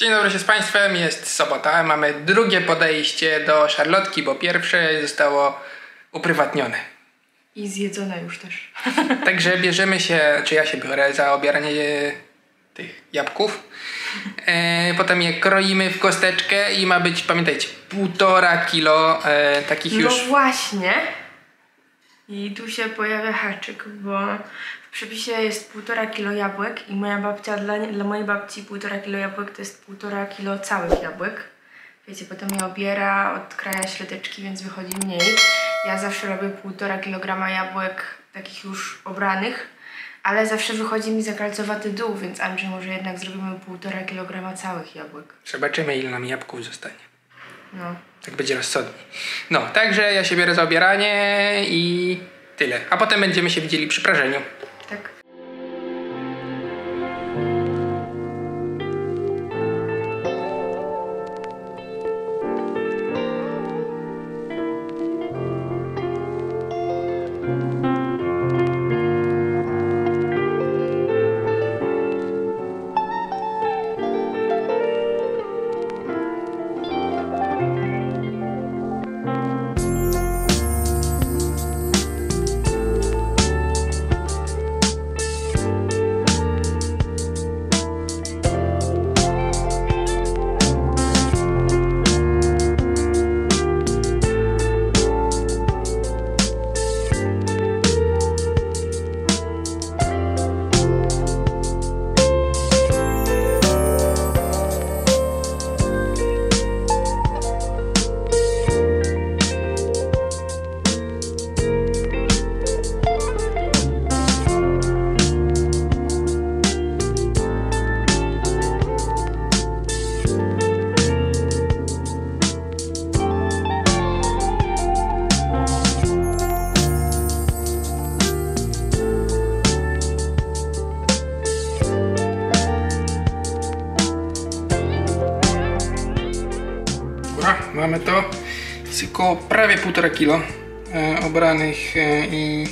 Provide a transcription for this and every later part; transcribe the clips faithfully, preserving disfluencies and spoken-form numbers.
Dzień dobry się z Państwem, jest sobota, mamy drugie podejście do szarlotki, bo pierwsze zostało uprywatnione. I zjedzone już też. Także bierzemy się, czy ja się biorę za obieranie tych jabłków. E, potem je kroimy w kosteczkę i ma być, pamiętajcie, półtora kilo e, takich już... No właśnie. I tu się pojawia haczyk, bo w przepisie jest półtora kilo jabłek i moja babcia, dla, dla mojej babci półtora kilo jabłek to jest półtora kilo całych jabłek. Wiecie, potem je obiera, odkraja środeczki, więc wychodzi mniej. Ja zawsze robię półtora kilograma jabłek takich już obranych, ale zawsze wychodzi mi zakalcowaty dół, więc Andrzej, może jednak zrobimy półtora kilograma całych jabłek. Zobaczymy, ile nam jabłków zostanie. No. Tak będzie rozsądniej. No, także ja się biorę za obieranie i tyle. A potem będziemy się widzieli przy prażeniu. Tak. Mamy to, jest około prawie półtora kilo e, obranych e, i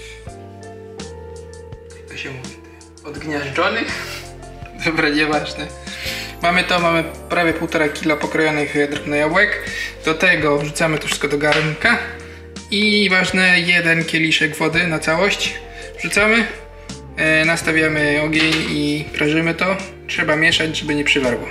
jak to się mówi, odgniażdżonych. Dobra, nieważne. Mamy to, mamy prawie półtora kilo pokrojonych drobnych jabłek. Do tego wrzucamy to wszystko do garnka i ważne, jeden kieliszek wody na całość wrzucamy, e, nastawiamy ogień i prażymy to. Trzeba mieszać, żeby nie przywarło.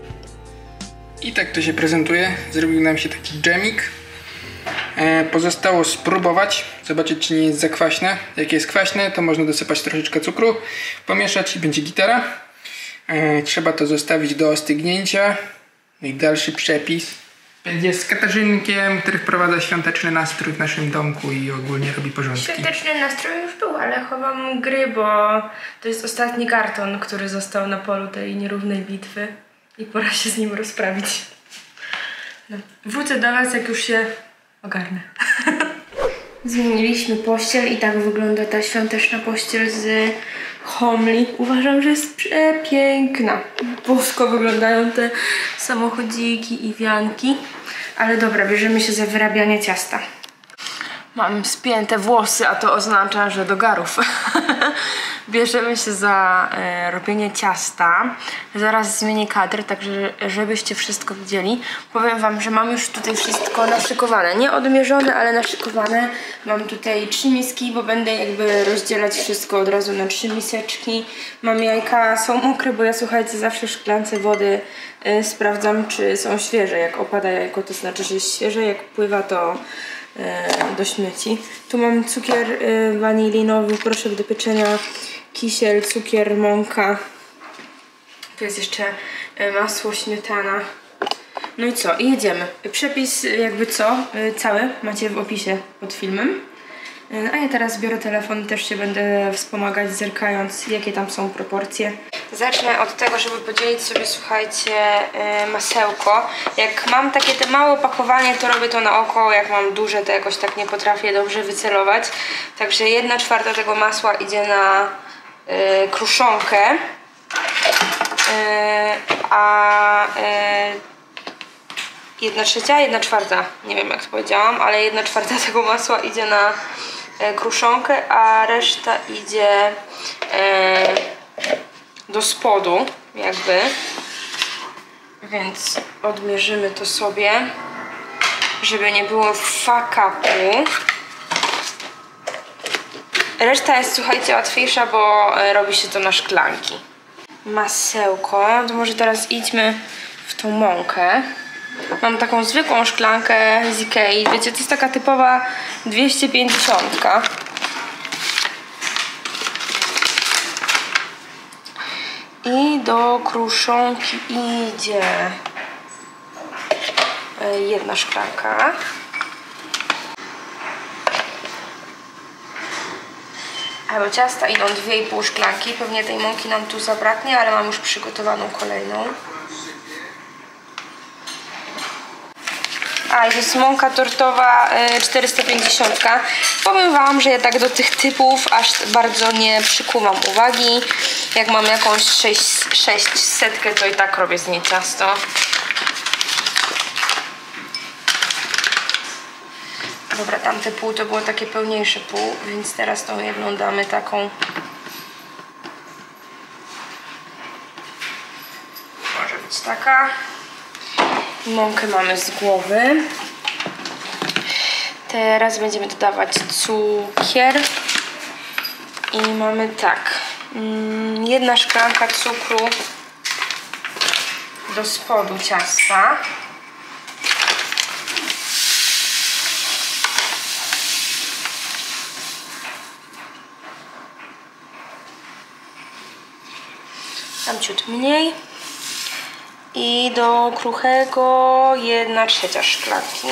I tak to się prezentuje. Zrobił nam się taki dżemik. E, pozostało spróbować, zobaczyć, czy nie jest za kwaśne. Jak jest kwaśne, to można dosypać troszeczkę cukru, pomieszać i będzie gitara. E, trzeba to zostawić do ostygnięcia. I dalszy przepis będzie z Katarzynkiem, który wprowadza świąteczny nastrój w naszym domku i ogólnie robi porządki. Świąteczny nastrój już był, ale chowam gry, bo to jest ostatni karton, który został na polu tej nierównej bitwy. I pora się z nim rozprawić. No. Wrócę do Was, jak już się ogarnę. Zmieniliśmy pościel i tak wygląda ta świąteczna pościel z Homli. Uważam, że jest przepiękna. Bosko wyglądają te samochodziki i wianki. Ale dobra, bierzemy się za wyrabianie ciasta. Mam spięte włosy, a to oznacza, że do garów. Bierzemy się za e, robienie ciasta. Zaraz zmienię kadr, także żebyście wszystko widzieli. Powiem Wam, że mam już tutaj wszystko naszykowane. Nie odmierzone, ale naszykowane. Mam tutaj trzy miski, bo będę jakby rozdzielać wszystko od razu na trzy miseczki. Mam jajka, są mokre, bo ja, słuchajcie, zawsze w szklance wody e, sprawdzam, czy są świeże. Jak opada jajko, to znaczy, że jest świeże. Jak pływa, to do śmieci. Tu mam cukier y, wanilinowy, proszek do pieczenia, kisiel, cukier, mąka. Tu jest jeszcze y, masło, śmietana. No i co? I jedziemy. Przepis jakby co? Y, cały macie w opisie pod filmem. Y, a ja teraz biorę telefon i też się będę wspomagać, zerkając, jakie tam są proporcje. Zacznę od tego, żeby podzielić sobie, słuchajcie, yy, masełko. Jak mam takie te małe opakowanie, to robię to na oko. Jak mam duże, to jakoś tak nie potrafię dobrze wycelować. Także jedna czwarta tego masła idzie na yy, kruszonkę. Yy, a yy, jedna trzecia, jedna czwarta, nie wiem jak to powiedziałam, ale jedna czwarta tego masła idzie na yy, kruszonkę, a reszta idzie yy, do spodu jakby. Więc odmierzymy to sobie, żeby nie było fuck upu. Reszta jest, słuchajcie, łatwiejsza, bo robi się to na szklanki. Masełko, to może teraz idźmy w tą mąkę. Mam taką zwykłą szklankę z Ikei. Wiecie, to jest taka typowa dwieście pięćdziesiąt. I do kruszonki idzie jedna szklanka. A do ciasta idą dwie i pół szklanki. Pewnie tej mąki nam tu zabraknie, ale mam już przygotowaną kolejną. A, i to jest mąka tortowa czterysta pięćdziesiąt. Powiem wam, że ja tak do tych typów aż bardzo nie przykuwam uwagi. Jak mam jakąś sześćsetkę, to i tak robię z niej ciasto. Dobra, tamte pół to było takie pełniejsze pół, więc teraz tą jedną damy taką. Może być taka. Mąkę mamy z głowy. Teraz będziemy dodawać cukier. I mamy tak. Jedna szklanka cukru do spodu ciasta. Tam ciut mniej. I do kruchego jedna trzecia szklanki.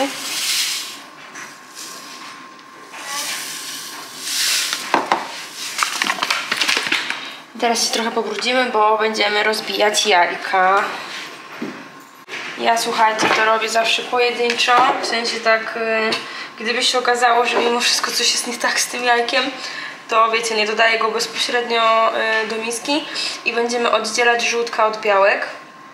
Teraz się trochę pobrudzimy, bo będziemy rozbijać jajka. Ja, słuchajcie, to robię zawsze pojedynczo. W sensie tak, yy, gdyby się okazało, że mimo wszystko coś jest nie tak z tym jajkiem, to wiecie, nie dodaję go bezpośrednio yy, do miski i będziemy oddzielać żółtka od białek.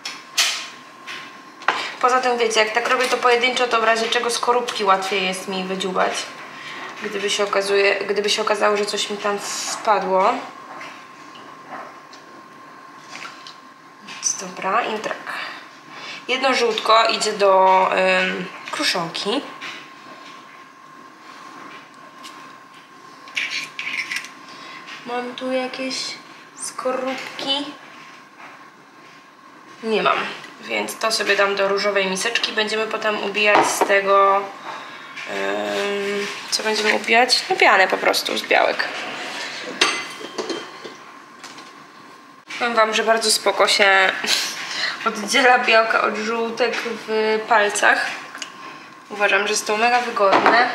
Poza tym, wiecie, jak tak robię to pojedynczo, to w razie czego skorupki łatwiej jest mi wydziubać. Gdyby się, okazuje, gdyby się okazało, że coś mi tam wpadło. Więc dobra, i tak. Jedno żółtko idzie do ym, kruszonki. Mam tu jakieś skorupki? Nie mam, więc to sobie dam do różowej miseczki. Będziemy potem ubijać z tego... Ym, co będziemy ubijać? No pianę po prostu z białek. Powiem wam, że bardzo spoko się oddziela białka od żółtek w palcach. Uważam, że jest to mega wygodne.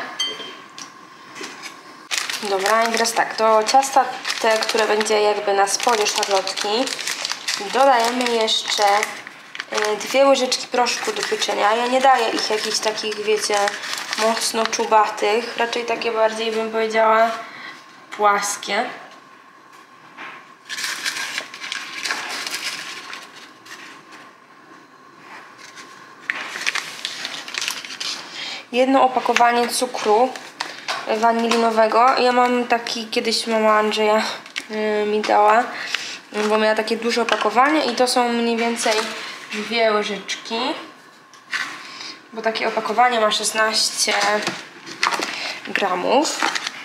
Dobra, i teraz tak, do ciasta te, które będzie jakby na spodzie szarlotki, dodajemy jeszcze dwie łyżeczki proszku do pieczenia. Ja nie daję ich jakichś takich, wiecie, mocno czubatych, raczej takie bardziej, bym powiedziała, płaskie. Jedno opakowanie cukru wanilinowego. Ja mam taki, kiedyś mama Andrzeja yy, mi dała, bo miała takie duże opakowanie i to są mniej więcej dwie łyżeczki, bo takie opakowanie ma szesnaście gramów.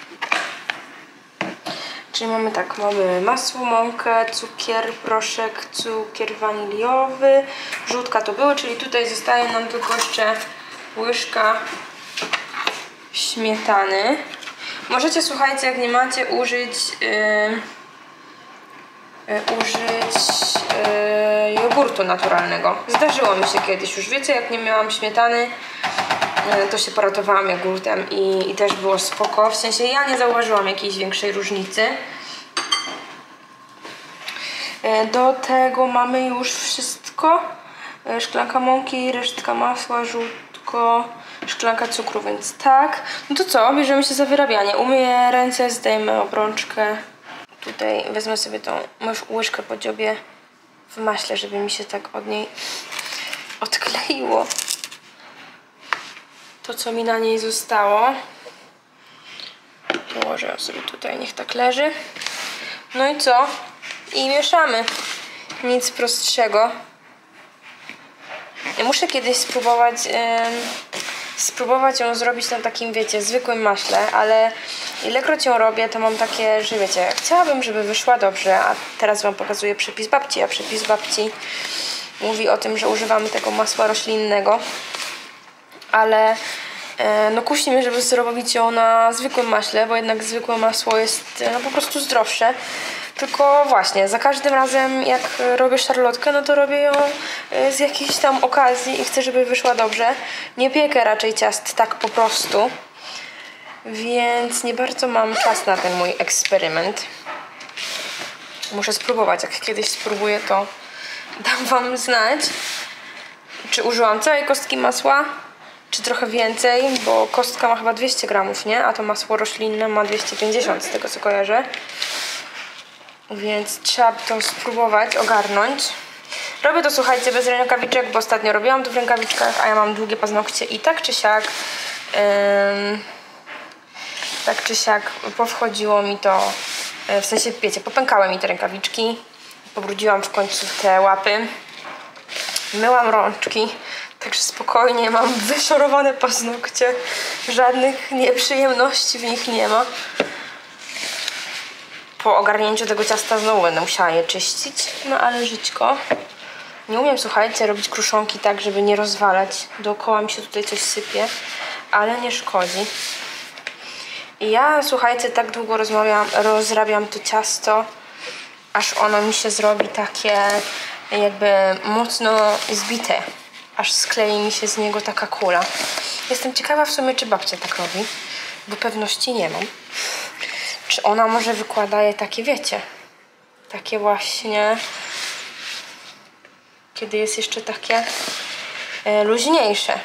Czyli mamy tak, mamy masło, mąkę, cukier, proszek, cukier waniliowy, żółtka to były, czyli tutaj zostaje nam tylko jeszcze łyżka śmietany. Możecie, słuchajcie, jak nie macie, użyć yy, yy, użyć yy, jogurtu naturalnego. Zdarzyło mi się kiedyś, już wiecie, jak nie miałam śmietany, yy, to się poratowałam jogurtem i, i też było spoko. W sensie ja nie zauważyłam jakiejś większej różnicy. Yy, do tego mamy już wszystko. Yy, szklanka mąki, resztka masła, żółtko, szklanka cukru, więc tak. No to co? Bierzemy się za wyrabianie. Umyję ręce, zdejmę obrączkę. Tutaj wezmę sobie tą łyżkę po dziobie w maśle, żeby mi się tak od niej odkleiło to, co mi na niej zostało. Położę ją sobie tutaj, niech tak leży. No i co? I mieszamy. Nic prostszego. Muszę kiedyś spróbować yy, spróbować ją zrobić na takim, wiecie, zwykłym maśle, ale ilekroć ją robię, to mam takie, że wiecie, chciałabym, żeby wyszła dobrze, a teraz wam pokazuję przepis babci, a przepis babci mówi o tym, że używamy tego masła roślinnego, ale no kusi mnie, żeby zrobić ją na zwykłym maśle, bo jednak zwykłe masło jest no, po prostu zdrowsze. Tylko właśnie, za każdym razem jak robię szarlotkę, no to robię ją z jakiejś tam okazji i chcę, żeby wyszła dobrze. Nie piekę raczej ciast tak po prostu, więc nie bardzo mam czas na ten mój eksperyment. Muszę spróbować, jak kiedyś spróbuję, to dam wam znać, czy użyłam całej kostki masła, czy trochę więcej, bo kostka ma chyba dwieście gramów, nie? A to masło roślinne ma dwieście pięćdziesiąt, z tego co kojarzę. Więc trzeba to spróbować ogarnąć. Robię to, słuchajcie, bez rękawiczek, bo ostatnio robiłam to w rękawiczkach, a ja mam długie paznokcie i tak czy siak yy, tak czy siak powchodziło mi to, yy, w sensie, wiecie, popękały mi te rękawiczki, pobrudziłam w końcu te łapy, myłam rączki, także spokojnie mam wyszorowane paznokcie, żadnych nieprzyjemności w nich nie ma. Po ogarnięciu tego ciasta znowu będę musiała je czyścić, no ale żyćko. Nie umiem, słuchajcie, robić kruszonki tak, żeby nie rozwalać. Dookoła mi się tutaj coś sypie, ale nie szkodzi. I ja, słuchajcie, tak długo rozmawiam, rozrabiam to ciasto, aż ono mi się zrobi takie jakby mocno zbite. Aż sklei mi się z niego taka kula. Jestem ciekawa w sumie, czy babcia tak robi, bo pewności nie mam. Czy ona może wykłada je takie, wiecie, takie właśnie, kiedy jest jeszcze takie e, luźniejsze.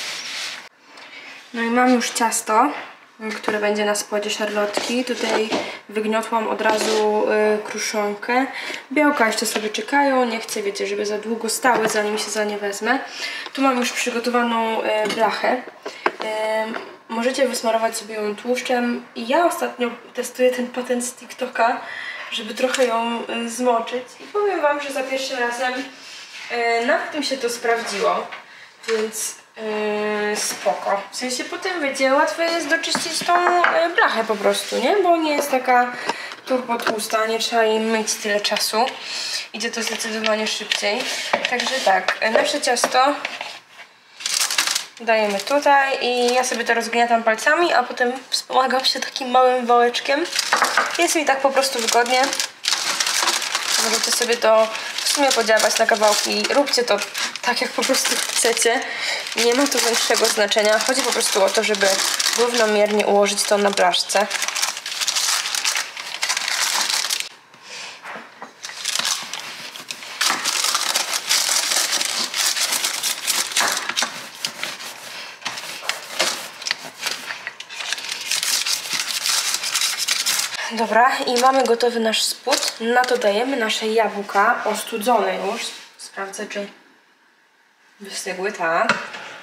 No i mam już ciasto, które będzie na spodzie szarlotki. Tutaj wygniotłam od razu y, kruszonkę. Białka jeszcze sobie czekają. Nie chcę, wiecie, żeby za długo stały, zanim się za nie wezmę. Tu mam już przygotowaną y, blachę. Y, możecie wysmarować sobie ją tłuszczem. I ja ostatnio testuję ten patent z TikToka, żeby trochę ją y, zmoczyć. I powiem wam, że za pierwszym razem y, nawet mi się to sprawdziło. Więc Yy, spoko. W sensie potem, wiecie, łatwiej jest doczyścić tą yy, blachę po prostu, nie? Bo nie jest taka turbo tłusta, nie trzeba jej myć tyle czasu. Idzie to zdecydowanie szybciej. Także tak, nasze ciasto dajemy tutaj i ja sobie to rozgniatam palcami, a potem wspomagam się takim małym wałeczkiem. Jest mi tak po prostu wygodnie. Możecie sobie to w sumie podziałać na kawałki. Róbcie to tak, jak po prostu chcecie. Nie ma to większego znaczenia. Chodzi po prostu o to, żeby równomiernie ułożyć to na blaszce. Dobra, i mamy gotowy nasz spód. Na to dajemy nasze jabłka ostudzone już. Sprawdzę, czy wystygły, tak.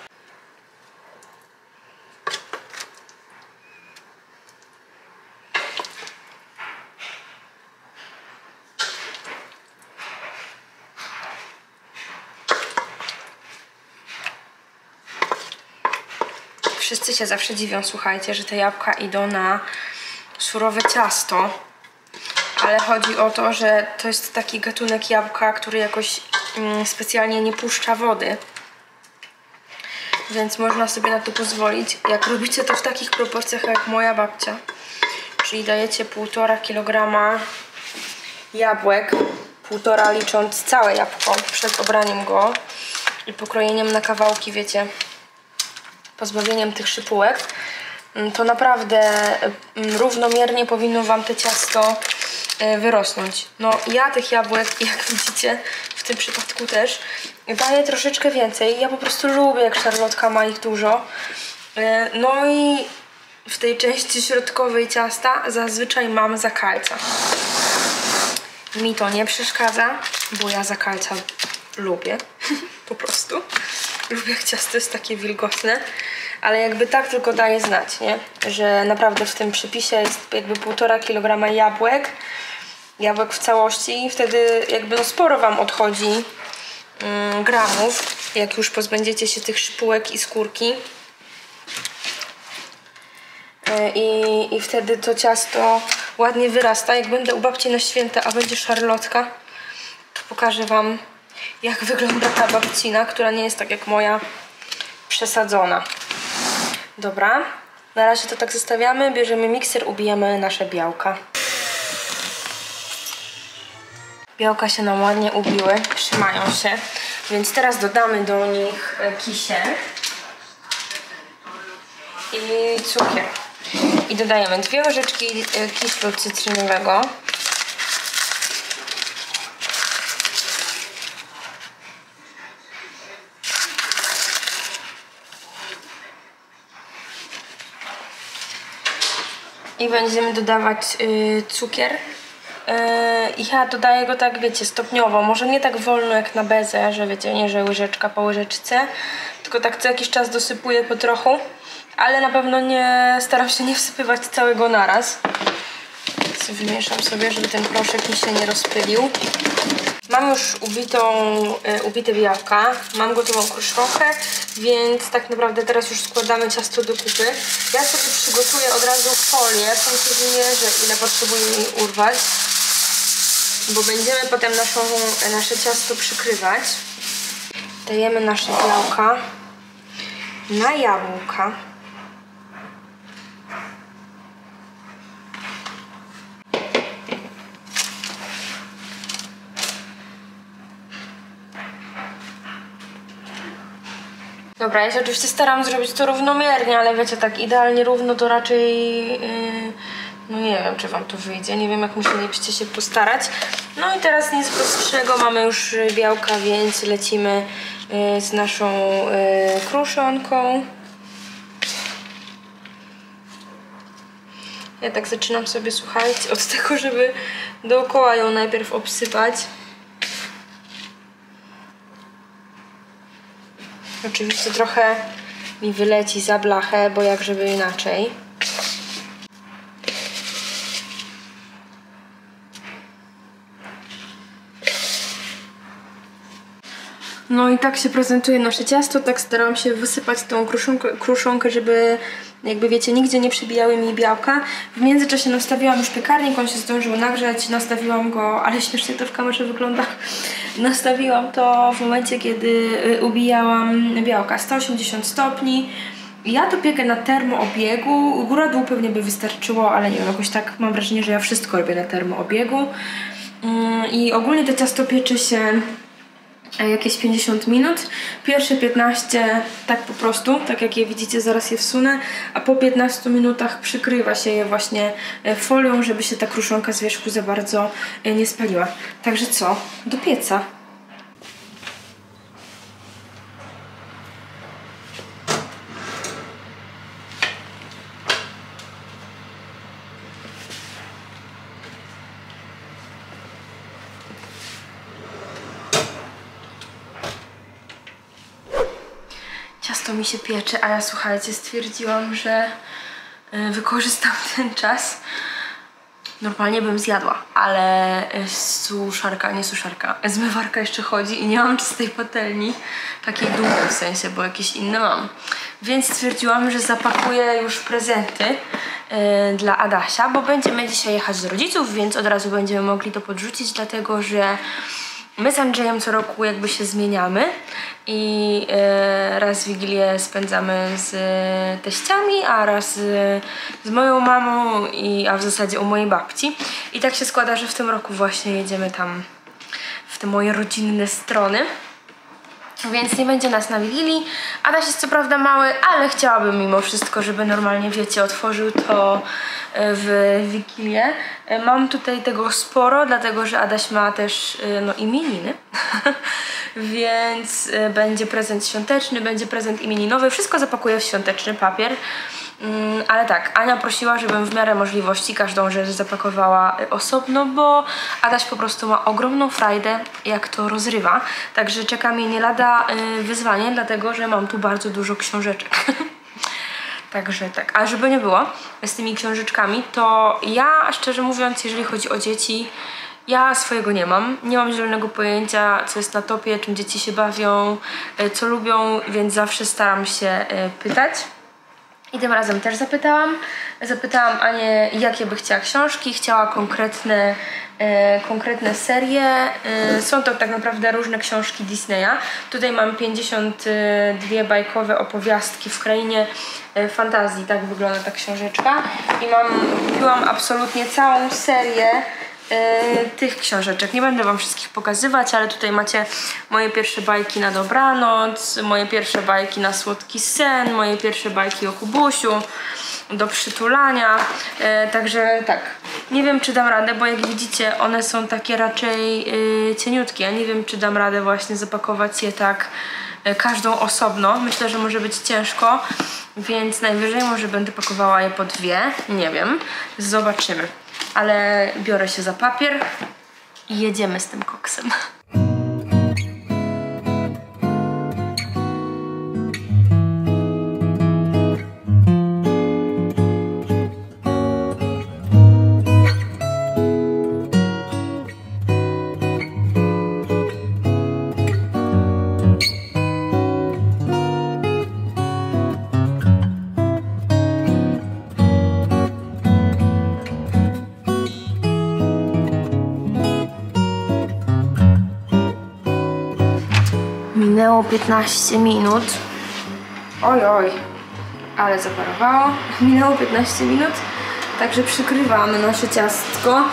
Wszyscy się zawsze dziwią, słuchajcie, że te jabłka idą na surowe ciasto, ale chodzi o to, że to jest taki gatunek jabłka, który jakoś mm, specjalnie nie puszcza wody, więc można sobie na to pozwolić. Jak robicie to w takich proporcjach jak moja babcia, czyli dajecie półtora kilograma jabłek, półtora licząc całe jabłko przed obraniem go i pokrojeniem na kawałki, wiecie, pozbawieniem tych szypułek, to naprawdę równomiernie powinno wam to ciasto wyrosnąć. No ja tych jabłek, jak widzicie, w tym przypadku też daję troszeczkę więcej. Ja po prostu lubię, jak szarlotka ma ich dużo. No i w tej części środkowej ciasta zazwyczaj mam zakalca. Mi to nie przeszkadza, bo ja zakalca lubię. Po prostu. Lubię, jak ciasto jest takie wilgotne. Ale jakby tak tylko daje znać, nie? Że naprawdę w tym przepisie jest jakby półtora kilograma jabłek. Jabłek w całości i wtedy jakby no sporo wam odchodzi mm, gramów. jak już pozbędziecie się tych szpółek i skórki. I, I wtedy to ciasto ładnie wyrasta. Jak będę u babci na święta, a będzie szarlotka, to pokażę wam, jak wygląda ta babcina, która nie jest tak jak moja, przesadzona. Dobra, na razie to tak zostawiamy, bierzemy mikser, ubijamy nasze białka. Białka się nam ładnie ubiły, trzymają się, więc teraz dodamy do nich kisiel i cukier. I dodajemy dwie łyżeczki kiślu cytrynowego. I będziemy dodawać y, cukier. Yy, I ja dodaję go tak, wiecie, stopniowo. Może nie tak wolno jak na bezę, że wiecie, nie, że łyżeczka po łyżeczce. Tylko tak co jakiś czas dosypuję po trochu. Ale na pewno nie staram się nie wsypywać całego naraz. Więc wymieszam sobie, żeby ten proszek mi się nie rozpylił. Mam już ubitą, y, ubite białka, mam gotową kruszonkę, więc tak naprawdę teraz już składamy ciasto do kupy. Ja sobie przygotuję od razu folię, w sensie wymierzę, ile potrzebuję jej urwać, bo będziemy potem naszą, nasze ciasto przykrywać. Dajemy nasze białka na jabłka. Dobra, ja się oczywiście staram zrobić to równomiernie, ale wiecie, tak idealnie równo to raczej... Yy, no nie wiem, czy wam to wyjdzie, nie wiem, jak musielibyście się postarać. No i teraz nic prostszego, mamy już białka, więc lecimy yy, z naszą yy, kruszonką. Ja tak zaczynam sobie, słuchajcie, od tego, żeby dookoła ją najpierw obsypać. Oczywiście trochę mi wyleci za blachę, bo jak żeby inaczej. No i tak się prezentuje nasze ciasto, tak starałam się wysypać tą kruszonkę, kruszonkę, żeby jakby wiecie, nigdzie nie przybijały mi białka. W międzyczasie nastawiłam już piekarnik, on się zdążył nagrzać, nastawiłam go, ale śmiesznie to w kamerze wygląda. Nastawiłam to w momencie, kiedy ubijałam białka, sto osiemdziesiąt stopni. Ja to piekę na termoobiegu, góra-dół pewnie by wystarczyło, ale nie wiem, jakoś tak mam wrażenie, że ja wszystko robię na termoobiegu. I ogólnie to ciasto pieczy się jakieś pięćdziesiąt minut. Pierwsze piętnaście tak po prostu, tak jak je widzicie, zaraz je wsunę, a po piętnastu minutach przykrywa się je właśnie folią, żeby się ta kruszonka z wierzchu za bardzo nie spaliła. Także co? Do pieca. Ciasto mi się piecze, a ja, słuchajcie, stwierdziłam, że wykorzystam ten czas. Normalnie bym zjadła, ale suszarka, nie suszarka, zmywarka jeszcze chodzi i nie mam czystej patelni, takiej długiej w sensie, bo jakieś inne mam. Więc stwierdziłam, że zapakuję już prezenty yy, dla Adasia, bo będziemy dzisiaj jechać do rodziców, więc od razu będziemy mogli to podrzucić, dlatego że my z Andrzejem co roku jakby się zmieniamy i e, raz Wigilię spędzamy z e, teściami, a raz e, z moją mamą, i, a w zasadzie u mojej babci. I tak się składa, że w tym roku właśnie jedziemy tam w te moje rodzinne strony. Więc nie będzie nas na Wigilii. Adaś jest co prawda mały, ale chciałabym mimo wszystko, żeby normalnie, wiecie, otworzył to w Wigilię. Mam tutaj tego sporo, dlatego że Adaś ma też no, imieniny. Więc będzie prezent świąteczny, będzie prezent imieninowy. Wszystko zapakuję w świąteczny papier. Mm, ale tak, Ania prosiła, żebym w miarę możliwości każdą rzecz zapakowała osobno, bo Adaś po prostu ma ogromną frajdę, jak to rozrywa. Także czeka mnie nie lada y, wyzwanie, dlatego że mam tu bardzo dużo książeczek. Także tak, a żeby nie było z tymi książeczkami, to ja szczerze mówiąc, jeżeli chodzi o dzieci, Ja swojego nie mam. Nie mam zielonego pojęcia, co jest na topie, czym dzieci się bawią, co lubią, więc zawsze staram się pytać. I tym razem też zapytałam. Zapytałam Anię, jakie by chciała książki. Chciała konkretne, e, konkretne serie. E, są to tak naprawdę różne książki Disneya. Tutaj mam pięćdziesiąt dwie bajkowe opowiastki w krainie e, fantazji. Tak wygląda ta książeczka. I mam, kupiłam absolutnie całą serię e, tych książeczek. Nie będę wam wszystkich pokazywać, ale tutaj macie moje pierwsze bajki na dobranoc, moje pierwsze bajki na słodki sen, moje pierwsze bajki o Kubusiu, do przytulania, e, także tak, nie wiem czy dam radę, bo jak widzicie one są takie raczej e, cieniutkie, ja nie wiem czy dam radę właśnie zapakować je tak e, każdą osobno, myślę, że może być ciężko, więc najwyżej może będę pakowała je po dwie, nie wiem, zobaczymy, ale biorę się za papier i jedziemy z tym koksem. Minęło piętnaście minut. Oj, oj, ale zaparowało. Minęło piętnaście minut, także przykrywamy nasze ciastko.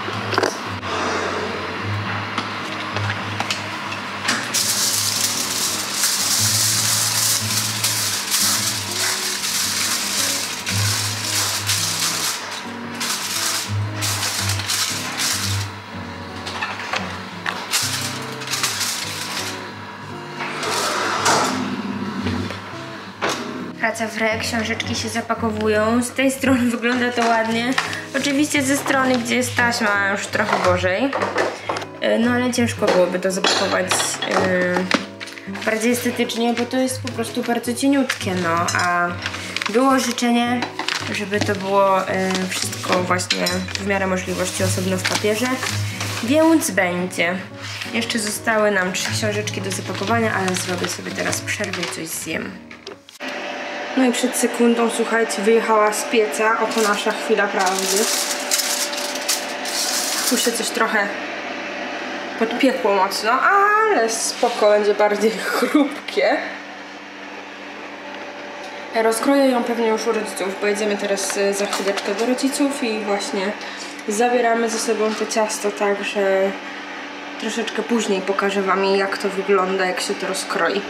Praca w re, książeczki się zapakowują. Z tej strony wygląda to ładnie. Oczywiście ze strony, gdzie jest taśma, już trochę gorzej. No ale ciężko byłoby to zapakować yy, bardziej estetycznie, bo to jest po prostu bardzo cieniutkie, no. A było życzenie, żeby to było yy, wszystko właśnie w miarę możliwości osobno w papierze. Więc będzie. Jeszcze zostały nam trzy książeczki do zapakowania, ale zrobię sobie teraz przerwę i coś zjem. No i przed sekundą, słuchajcie, wyjechała z pieca. Oto nasza chwila prawdy. Tu się coś trochę podpiekło mocno, ale spoko, będzie bardziej chrupkie. Rozkroję ją pewnie już u rodziców, bo jedziemy teraz za chwileczkę do rodziców i właśnie zabieramy ze sobą to ciasto, tak że troszeczkę później pokażę wam, jak to wygląda, jak się to rozkroi.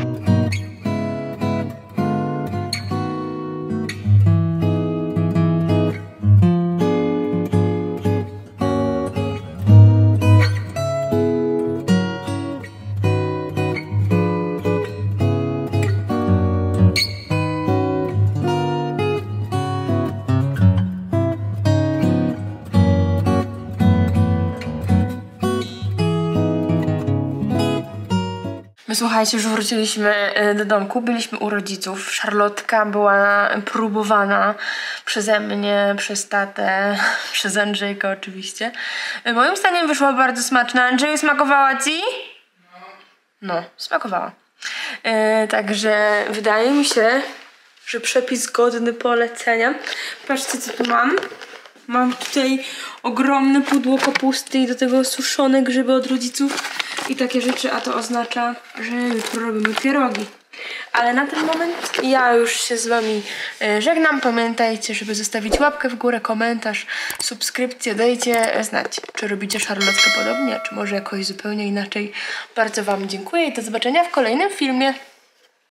Słuchajcie, już wróciliśmy do domku, byliśmy u rodziców. Szarlotka była próbowana przeze mnie, przez tatę, przez Andrzejka oczywiście. Moim zdaniem wyszła bardzo smaczna. Andrzeju, smakowała ci? No, smakowała. Yy, także wydaje mi się, że przepis godny polecenia. Patrzcie, co tu mam. Mam tutaj ogromne pudło kapusty i do tego suszone grzyby od rodziców i takie rzeczy, a to oznacza, że jutro robimy pierogi. Ale na ten moment ja już się z wami żegnam. Pamiętajcie, żeby zostawić łapkę w górę, komentarz, subskrypcję. Dajcie znać, czy robicie szarlotkę podobnie, czy może jakoś zupełnie inaczej. Bardzo wam dziękuję i do zobaczenia w kolejnym filmie.